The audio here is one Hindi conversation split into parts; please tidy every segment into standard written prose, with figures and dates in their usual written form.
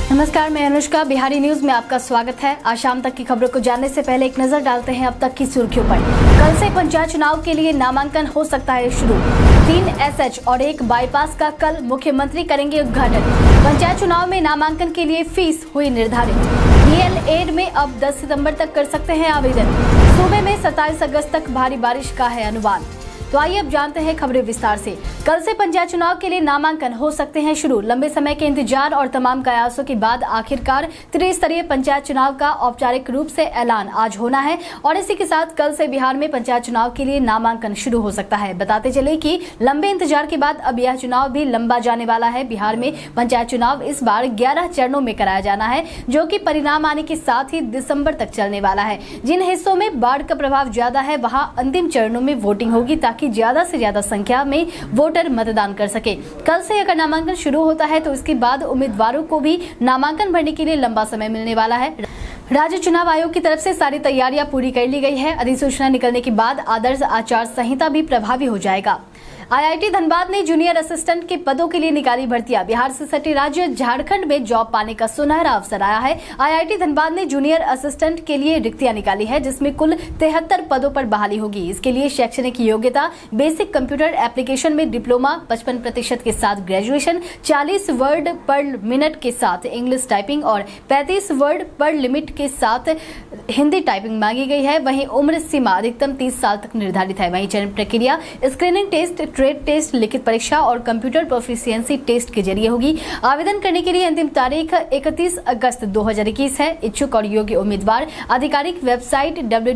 नमस्कार, मैं अनुष्का। बिहारी न्यूज में आपका स्वागत है। आज शाम तक की खबरों को जानने से पहले एक नजर डालते हैं अब तक की सुर्खियों पर। कल से पंचायत चुनाव के लिए नामांकन हो सकता है शुरू। 3 एसएच और 1 बाईपास का कल मुख्यमंत्री करेंगे उद्घाटन। पंचायत चुनाव में नामांकन के लिए फीस हुई निर्धारित। डीएलएड में अब 10 सितंबर तक कर सकते हैं आवेदन। सूबे में 27 अगस्त तक भारी बारिश का है अनुमान। तो आइए अब जानते हैं खबरें विस्तार से। कल से पंचायत चुनाव के लिए नामांकन हो सकते हैं शुरू। लंबे समय के इंतजार और तमाम कयासों के बाद आखिरकार त्रिस्तरीय पंचायत चुनाव का औपचारिक रूप से ऐलान आज होना है और इसी के साथ कल से बिहार में पंचायत चुनाव के लिए नामांकन शुरू हो सकता है। बताते चले कि लंबे इंतजार के बाद अब यह चुनाव भी लंबा जाने वाला है। बिहार में पंचायत चुनाव इस बार 11 चरणों में कराया जाना है, जो कि परिणाम आने के साथ ही दिसंबर तक चलने वाला है। जिन हिस्सों में बाढ़ का प्रभाव ज्यादा है वहां अंतिम चरणों में वोटिंग होगी ताकि ज्यादा से ज्यादा संख्या में वोटर मतदान कर सके। कल से अगर नामांकन शुरू होता है तो इसके बाद उम्मीदवारों को भी नामांकन भरने के लिए लंबा समय मिलने वाला है। राज्य चुनाव आयोग की तरफ से सारी तैयारियां पूरी कर ली गई है। अधिसूचना निकलने के बाद आदर्श आचार संहिता भी प्रभावी हो जाएगा। आईआईटी धनबाद ने जूनियर असिस्टेंट के पदों के लिए निकाली भर्तियां। बिहार से सटे राज्य झारखंड में जॉब पाने का सुनहरा अवसर आया है। आईआईटी धनबाद ने जूनियर असिस्टेंट के लिए रिक्तियां निकाली है, जिसमें कुल 73 पदों पर बहाली होगी। इसके लिए शैक्षणिक योग्यता बेसिक कंप्यूटर एप्लीकेशन में डिप्लोमा, 55% के साथ ग्रेजुएशन, 40 वर्ड पर मिनट के साथ इंग्लिश टाइपिंग और 35 वर्ड पर लिमिट के साथ हिंदी टाइपिंग मांगी गई है। वहीं उम्र सीमा अधिकतम 30 साल तक निर्धारित है। वहीं चयन प्रक्रिया स्क्रीनिंग टेस्ट, ट्रेड टेस्ट, लिखित परीक्षा और कंप्यूटर प्रोफिशिएंसी टेस्ट के जरिए होगी। आवेदन करने के लिए अंतिम तारीख 31 अगस्त 2021 है। इच्छुक और योग्य उम्मीदवार आधिकारिक वेबसाइट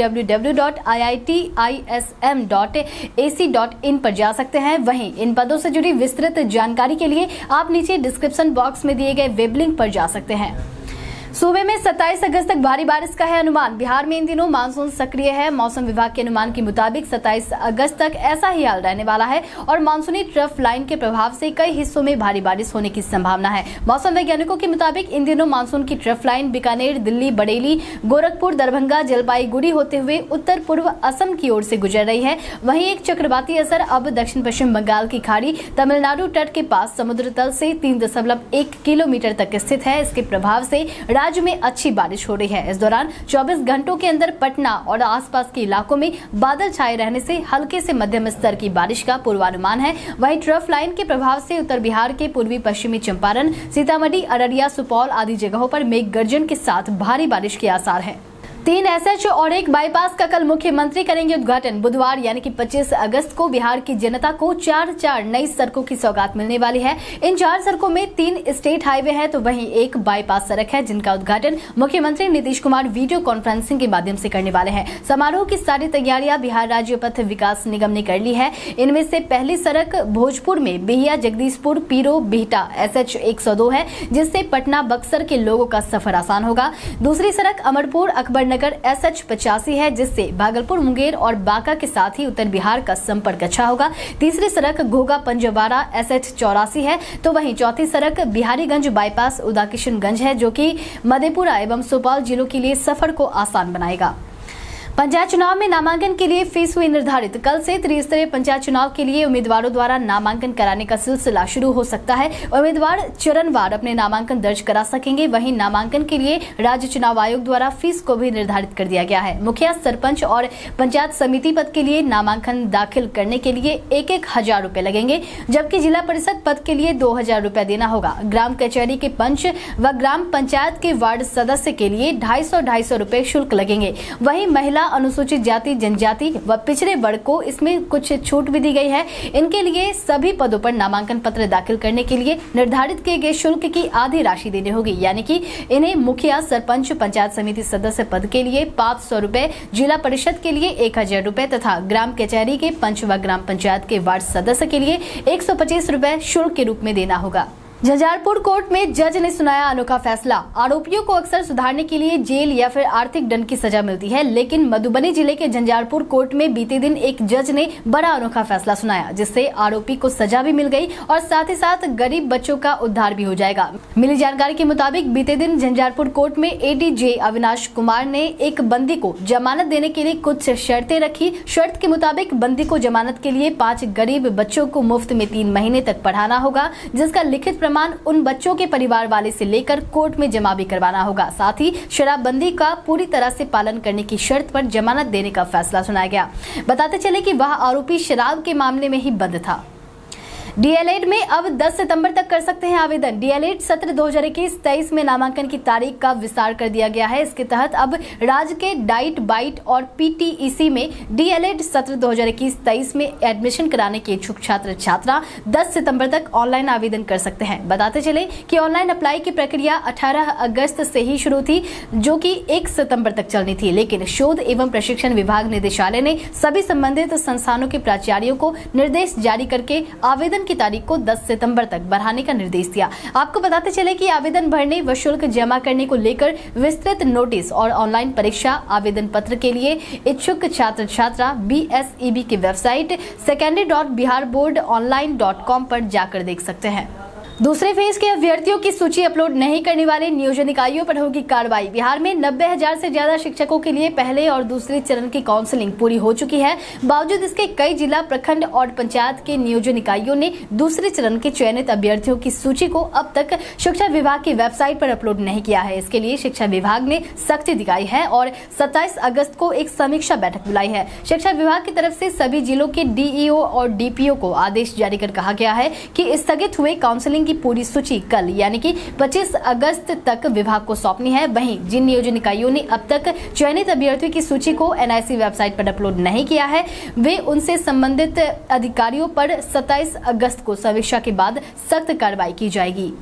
www.iitism.ac.in पर जा सकते हैं। वहीं इन पदों से जुड़ी विस्तृत जानकारी के लिए आप नीचे डिस्क्रिप्शन बॉक्स में दिए गए वेब लिंक पर जा सकते हैं। सूबे में 27 अगस्त तक भारी बारिश का है अनुमान। बिहार में इन दिनों मानसून सक्रिय है। मौसम विभाग के अनुमान के मुताबिक 27 अगस्त तक ऐसा ही हाल रहने वाला है और मानसूनी ट्रफ लाइन के प्रभाव से कई हिस्सों में भारी बारिश होने की संभावना है। मौसम वैज्ञानिकों के मुताबिक इन दिनों मानसून की ट्रफ लाइन बीकानेर, दिल्ली, बरेली, गोरखपुर, दरभंगा, जलपाईगुड़ी होते हुए उत्तर पूर्व असम की ओर से गुजर रही है। वहीं एक चक्रवाती असर अब दक्षिण पश्चिम बंगाल की खाड़ी तमिलनाडु तट के पास समुद्र तल से 3.1 किलोमीटर तक स्थित है। इसके प्रभाव से राज्य में अच्छी बारिश हो रही है। इस दौरान 24 घंटों के अंदर पटना और आसपास के इलाकों में बादल छाए रहने से हल्के से मध्यम स्तर की बारिश का पूर्वानुमान है। वहीं ट्रफ लाइन के प्रभाव से उत्तर बिहार के पूर्वी पश्चिमी चंपारण, सीतामढ़ी, अररिया, सुपौल आदि जगहों पर मेघ गर्जन के साथ भारी बारिश के आसार हैं। 3 एसएच और 1 बाईपास का कल मुख्यमंत्री करेंगे उद्घाटन। बुधवार यानी कि 25 अगस्त को बिहार की जनता को 4 नई सड़कों की सौगात मिलने वाली है। इन 4 सड़कों में 3 स्टेट हाईवे है तो वहीं 1 बाईपास सड़क है, जिनका उद्घाटन मुख्यमंत्री नीतीश कुमार वीडियो कॉन्फ्रेंसिंग के माध्यम से करने वाले हैं। समारोह की सारी तैयारियां बिहार राज्य पथ विकास निगम ने कर ली है। इनमें से पहली सड़क भोजपुर में बिहिया जगदीशपुर पीरो बिहटा SH 102 है, जिससे पटना बक्सर के लोगों का सफर आसान होगा। दूसरी सड़क अमरपुर अकबर नगर SH 85 है, जिससे भागलपुर, मुंगेर और बांका के साथ ही उत्तर बिहार का संपर्क अच्छा होगा। तीसरी सड़क घोघा पंजवारा SH 84 है तो वहीं चौथी सड़क बिहारीगंज बाईपास उदाकिशनगंज है, जो कि मधेपुरा एवं सुपौल जिलों के लिए सफर को आसान बनाएगा। पंचायत चुनाव में नामांकन के लिए फीस हुई निर्धारित। कल से त्रिस्तरीय पंचायत चुनाव के लिए उम्मीदवारों द्वारा नामांकन कराने का सिलसिला शुरू हो सकता है। उम्मीदवार चरणवार अपने नामांकन दर्ज करा सकेंगे। वहीं नामांकन के लिए राज्य चुनाव आयोग द्वारा फीस को भी निर्धारित कर दिया गया है। मुखिया, सरपंच और पंचायत समिति पद के लिए नामांकन दाखिल करने के लिए 1-1 हजार रुपए लगेंगे, जबकि जिला परिषद पद के लिए 2000 रुपए देना होगा। ग्राम कचहरी के पंच व ग्राम पंचायत के वार्ड सदस्य के लिए 250 रुपए शुल्क लगेंगे। वहीं महिला, अनुसूचित जाति, जनजाति व पिछड़े वर्ग को इसमें कुछ छूट भी दी गई है। इनके लिए सभी पदों पर नामांकन पत्र दाखिल करने के लिए निर्धारित किए गए शुल्क की आधी राशि देनी होगी, यानी कि इन्हें मुखिया, सरपंच, पंचायत समिति सदस्य पद के लिए 500 रुपए, जिला परिषद के लिए 1000 रुपए तथा ग्राम कचहरी के पंच व ग्राम पंचायत के वार्ड सदस्य के लिए 125 रुपए शुल्क के रूप में देना होगा। झंझारपुर कोर्ट में जज ने सुनाया अनोखा फैसला। आरोपियों को अक्सर सुधारने के लिए जेल या फिर आर्थिक दंड की सजा मिलती है, लेकिन मधुबनी जिले के झंझारपुर कोर्ट में बीते दिन एक जज ने बड़ा अनोखा फैसला सुनाया, जिससे आरोपी को सजा भी मिल गई और साथ ही साथ गरीब बच्चों का उद्धार भी हो जाएगा। मिली जानकारी के मुताबिक बीते दिन झंझारपुर कोर्ट में एडीजे अविनाश कुमार ने एक बंदी को जमानत देने के लिए कुछ शर्तें रखी। शर्त के मुताबिक बंदी को जमानत के लिए 5 गरीब बच्चों को मुफ्त में 3 महीने तक पढ़ाना होगा, जिसका लिखित प्रमाण उन बच्चों के परिवार वाले से लेकर कोर्ट में जमा भी करवाना होगा। साथ ही शराबबंदी का पूरी तरह से पालन करने की शर्त पर जमानत देने का फैसला सुनाया गया। बताते चले कि वह आरोपी शराब के मामले में ही बंद था। डीएलएड में अब 10 सितंबर तक कर सकते हैं आवेदन। डीएलएड सत्र 2021-23 में नामांकन की तारीख का विस्तार कर दिया गया है। इसके तहत अब राज्य के डाइट, बाइट और पीटीईसी में डीएलएड सत्र 2021-23 में एडमिशन कराने के इच्छुक छात्र छात्रा 10 सितंबर तक ऑनलाइन आवेदन कर सकते हैं। बताते चले कि ऑनलाइन अप्लाई की प्रक्रिया 18 अगस्त से ही शुरू थी, जो कि 1 सितंबर तक चलनी थी, लेकिन शोध एवं प्रशिक्षण विभाग निदेशालय ने सभी संबंधित संस्थानों के प्राचार्यों को निर्देश जारी करके आवेदन की तारीख को 10 सितंबर तक बढ़ाने का निर्देश दिया। आपको बताते चले कि आवेदन भरने व शुल्क जमा करने को लेकर विस्तृत नोटिस और ऑनलाइन परीक्षा आवेदन पत्र के लिए इच्छुक छात्र छात्रा BSEB की वेबसाइट secondary.biharboardonline.com पर जाकर देख सकते हैं। दूसरे फेज के अभ्यर्थियों की सूची अपलोड नहीं करने वाले नियोजन इकाइयों पर होगी कार्रवाई। बिहार में 90,000 से ज्यादा शिक्षकों के लिए पहले और दूसरे चरण की काउंसलिंग पूरी हो चुकी है। बावजूद इसके कई जिला, प्रखंड और पंचायत के नियोजन इकाइयों ने दूसरे चरण के चयनित अभ्यर्थियों की सूची को अब तक शिक्षा विभाग की वेबसाइट पर अपलोड नहीं किया है। इसके लिए शिक्षा विभाग ने सख्ती दिखाई है और 27 अगस्त को एक समीक्षा बैठक बुलाई है। शिक्षा विभाग की तरफ से सभी जिलों के DEO और DPO को आदेश जारी कर कहा गया है कि स्थगित हुए काउंसलिंग की पूरी सूची कल यानी कि 25 अगस्त तक विभाग को सौंपनी है। वहीं जिन नियोजन इकाइयों ने अब तक चयनित अभ्यर्थियों की सूची को NIC वेबसाइट पर अपलोड नहीं किया है, वे उनसे संबंधित अधिकारियों पर 27 अगस्त को समीक्षा के बाद सख्त कार्रवाई की जाएगी।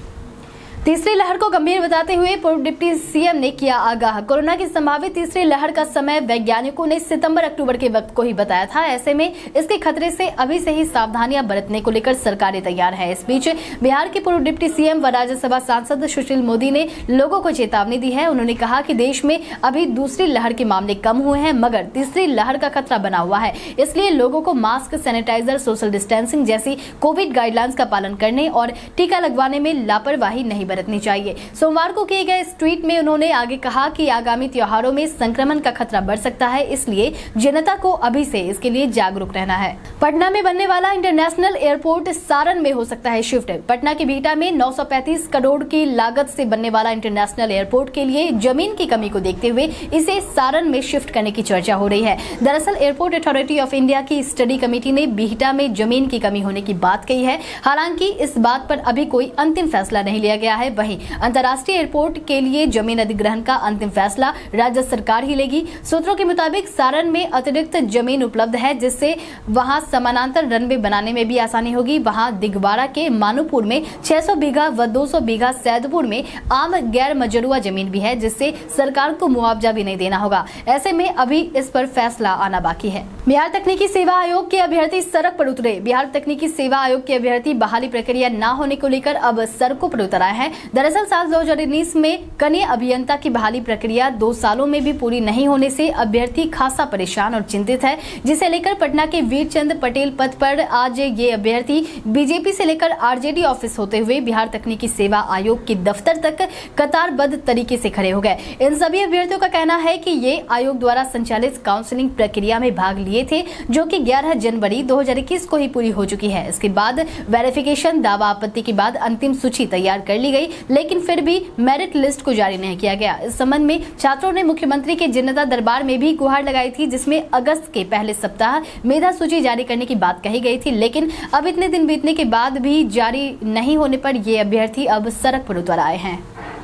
तीसरी लहर को गंभीर बताते हुए पूर्व डिप्टी CM ने किया आगाह। कोरोना की संभावित तीसरी लहर का समय वैज्ञानिकों ने सितंबर-अक्टूबर के वक्त को ही बताया था। ऐसे में इसके खतरे से अभी से ही सावधानियां बरतने को लेकर सरकारें तैयार है। इस बीच बिहार के पूर्व डिप्टी CM व राज्यसभा सांसद सुशील मोदी ने लोगों को चेतावनी दी है। उन्होंने कहा कि देश में अभी दूसरी लहर के मामले कम हुए हैं, मगर तीसरी लहर का खतरा बना हुआ है। इसलिए लोगों को मास्क, सैनिटाइजर, सोशल डिस्टेंसिंग जैसी कोविड गाइडलाइंस का पालन करने और टीका लगवाने में लापरवाही नहीं बरतनी चाहिए। सोमवार को किए गए इस ट्वीट में उन्होंने आगे कहा कि आगामी त्योहारों में संक्रमण का खतरा बढ़ सकता है, इसलिए जनता को अभी से इसके लिए जागरूक रहना है। पटना में बनने वाला इंटरनेशनल एयरपोर्ट सारण में हो सकता है शिफ्ट। पटना के बिहटा में 935 करोड़ की लागत से बनने वाला इंटरनेशनल एयरपोर्ट के लिए जमीन की कमी को देखते हुए इसे सारण में शिफ्ट करने की चर्चा हो रही है। दरअसल एयरपोर्ट अथॉरिटी ऑफ इंडिया की स्टडी कमेटी ने बिहटा में जमीन की कमी होने की बात कही है। हालांकि इस बात पर अभी कोई अंतिम फैसला नहीं लिया गया है। वहीं अंतर्राष्ट्रीय एयरपोर्ट के लिए जमीन अधिग्रहण का अंतिम फैसला राज्य सरकार ही लेगी। सूत्रों के मुताबिक सारण में अतिरिक्त जमीन उपलब्ध है, जिससे वहां समानांतर रनवे बनाने में भी आसानी होगी। वहां दिगवाड़ा के मानूपुर में 600 बीघा व 200 बीघा सैदपुर में आम गैर मजरूआ जमीन भी है, जिससे सरकार को मुआवजा भी नहीं देना होगा। ऐसे में अभी इस पर फैसला आना बाकी है। बिहार तकनीकी सेवा आयोग के अभ्यर्थी सड़क पर उतरे। बिहार तकनीकी सेवा आयोग के अभ्यर्थी बहाली प्रक्रिया न होने को लेकर अब सड़कों पर उतर आए हैं। दरअसल साल 2019 में कनीय अभियंता की बहाली प्रक्रिया 2 सालों में भी पूरी नहीं होने से अभ्यर्थी खासा परेशान और चिंतित है, जिसे लेकर पटना के वीरचंद पटेल पथ पर आज ये अभ्यर्थी बीजेपी से लेकर RJD ऑफिस होते हुए बिहार तकनीकी सेवा आयोग के दफ्तर तक कतारबद्ध तरीके से खड़े हो गए। इन सभी अभ्यर्थियों का कहना है कि ये आयोग द्वारा संचालित काउंसलिंग प्रक्रिया में भाग लिए थे, जो कि 11 जनवरी 2021 को ही पूरी हो चुकी है। इसके बाद वेरिफिकेशन, दावा आपत्ति के बाद अंतिम सूची तैयार कर ली गई, लेकिन फिर भी मेरिट लिस्ट को जारी नहीं किया गया। इस संबंध में छात्रों ने मुख्यमंत्री के जनता दरबार में भी गुहार लगाई थी, जिसमें अगस्त के पहले सप्ताह मेधा सूची जारी करने की बात कही गई थी। लेकिन अब इतने दिन बीतने के बाद भी जारी नहीं होने पर ये अभ्यर्थी अब सड़क पर उतर आए हैं।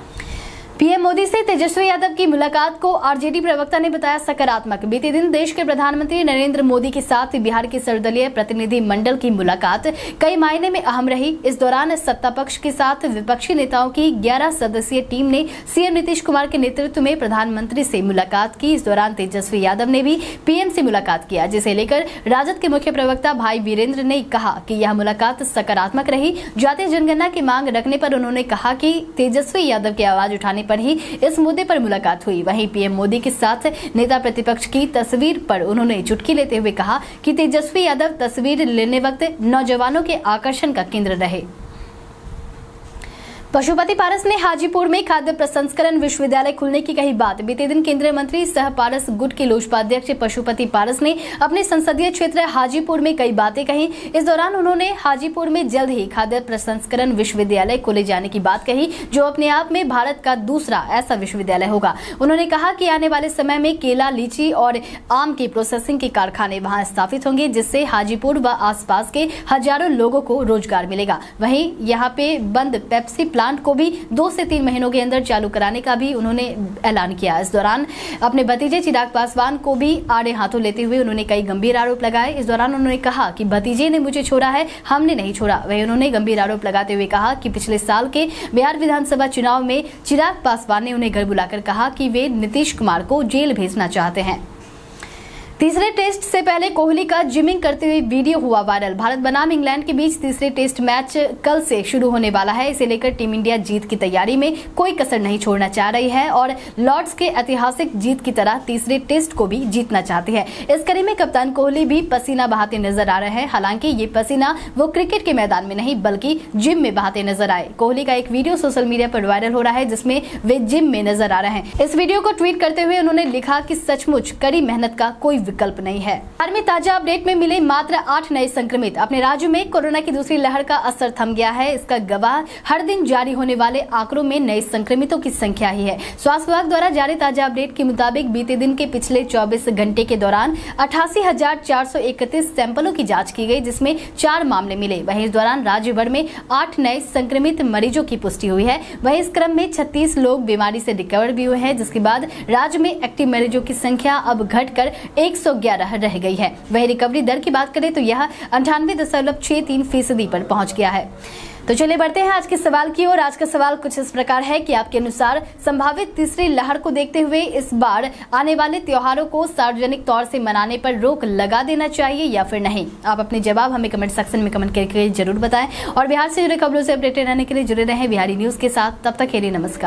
पीएम मोदी से तेजस्वी यादव की मुलाकात को RJD प्रवक्ता ने बताया सकारात्मक। बीते दिन देश के प्रधानमंत्री नरेंद्र मोदी के साथ बिहार के सर्वदलीय प्रतिनिधि मंडल की मुलाकात कई मायने में अहम रही। इस दौरान सत्ता पक्ष के साथ विपक्षी नेताओं की 11 सदस्यीय टीम ने CM नीतीश कुमार के नेतृत्व में प्रधानमंत्री से मुलाकात की। इस दौरान तेजस्वी यादव ने भी PM से मुलाकात किया, जिसे लेकर राजद के मुख्य प्रवक्ता भाई वीरेंद्र ने कहा कि यह मुलाकात सकारात्मक रही। जातीय जनगणना की मांग रखने पर उन्होंने कहा कि तेजस्वी यादव की आवाज उठाने पर ही इस मुद्दे पर मुलाकात हुई। वहीं PM मोदी के साथ नेता प्रतिपक्ष की तस्वीर पर उन्होंने चुटकी लेते हुए कहा कि तेजस्वी यादव तस्वीर लेने वक्त नौजवानों के आकर्षण का केंद्र रहे। पशुपति पारस ने हाजीपुर में खाद्य प्रसंस्करण विश्वविद्यालय खुलने की कही बात। बीते दिन केंद्रीय मंत्री सह पारस गुट के लोजपा अध्यक्ष पशुपति पारस ने अपने संसदीय क्षेत्र हाजीपुर में कई बातें कही। इस दौरान उन्होंने हाजीपुर में जल्द ही खाद्य प्रसंस्करण विश्वविद्यालय खोले जाने की बात कही, जो अपने आप में भारत का दूसरा ऐसा विश्वविद्यालय होगा। उन्होंने कहा कि आने वाले समय में केला, लीची और आम की प्रोसेसिंग के कारखाने वहां स्थापित होंगे, जिससे हाजीपुर व आसपास के हजारों लोगों को रोजगार मिलेगा। वहीं यहाँ पे बंद पेप्सी प्लांट को भी 2 से 3 महीनों के अंदर चालू कराने का भी उन्होंने ऐलान किया। इस दौरान अपने भतीजे चिराग पासवान को भी आड़े हाथों लेते हुए उन्होंने कई गंभीर आरोप लगाए। इस दौरान उन्होंने कहा कि भतीजे ने मुझे छोड़ा है, हमने नहीं छोड़ा। वहीं उन्होंने गंभीर आरोप लगाते हुए कहा कि पिछले साल के बिहार विधानसभा चुनाव में चिराग पासवान ने उन्हें घर बुलाकर कहा कि वे नीतीश कुमार को जेल भेजना चाहते हैं। तीसरे टेस्ट से पहले कोहली का जिमिंग करते हुए वीडियो हुआ वायरल। भारत बनाम इंग्लैंड के बीच तीसरे टेस्ट मैच कल से शुरू होने वाला है। इसे लेकर टीम इंडिया जीत की तैयारी में कोई कसर नहीं छोड़ना चाह रही है और लॉर्ड्स के ऐतिहासिक जीत की तरह तीसरे टेस्ट को भी जीतना चाहती है। इस कड़ी में कप्तान कोहली भी पसीना बहाते नजर आ रहे हैं। हालांकि ये पसीना वो क्रिकेट के मैदान में नहीं बल्कि जिम में बहाते नजर आए। कोहली का एक वीडियो सोशल मीडिया पर वायरल हो रहा है, जिसमें वे जिम में नजर आ रहे हैं। इस वीडियो को ट्वीट करते हुए उन्होंने लिखा कि सचमुच कड़ी मेहनत का कोई विकल्प नहीं है। बिहार में ताजा अपडेट में मिले मात्र 8 नए संक्रमित। अपने राज्य में कोरोना की दूसरी लहर का असर थम गया है। इसका गवाह हर दिन जारी होने वाले आंकड़ों में नए संक्रमितों की संख्या ही है। स्वास्थ्य विभाग द्वारा जारी ताजा अपडेट के मुताबिक बीते दिन के पिछले 24 घंटे के दौरान 88,431 सैंपलों की जांच की गई, जिसमें 4 मामले मिले। वहीं इस दौरान राज्य भर में 8 नए संक्रमित मरीजों की पुष्टि हुई है। वहीं इस क्रम में 36 लोग बीमारी से रिकवर भी हुए हैं, जिसके बाद राज्य में एक्टिव मरीजों की संख्या अब घटकर 111 रह गई है। वही रिकवरी दर की बात करें तो यह 98.63% पर पहुंच गया है। तो चलिए बढ़ते हैं आज के सवाल की ओर। आज का सवाल कुछ इस प्रकार है कि आपके अनुसार संभावित तीसरी लहर को देखते हुए इस बार आने वाले त्योहारों को सार्वजनिक तौर से मनाने पर रोक लगा देना चाहिए या फिर नहीं? आप अपने जवाब हमें कमेंट सेक्शन में कमेंट करके जरूर बताएं और बिहार से जुड़े खबरों से अपडेटेड रहने के लिए जुड़े रहें बिहारी न्यूज के साथ। तब तक के लिए नमस्कार।